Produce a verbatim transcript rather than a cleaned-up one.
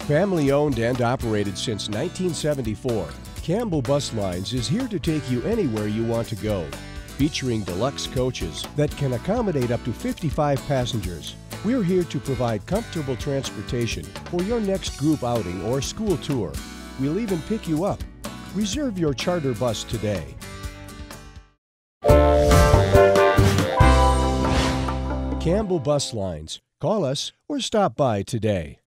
Family owned and operated since nineteen seventy-four, Campbell Bus Lines is here to take you anywhere you want to go. Featuring deluxe coaches that can accommodate up to fifty-five passengers, we're here to provide comfortable transportation for your next group outing or school tour. We'll even pick you up. Reserve your charter bus today. Campbell Bus Lines. Call us or stop by today.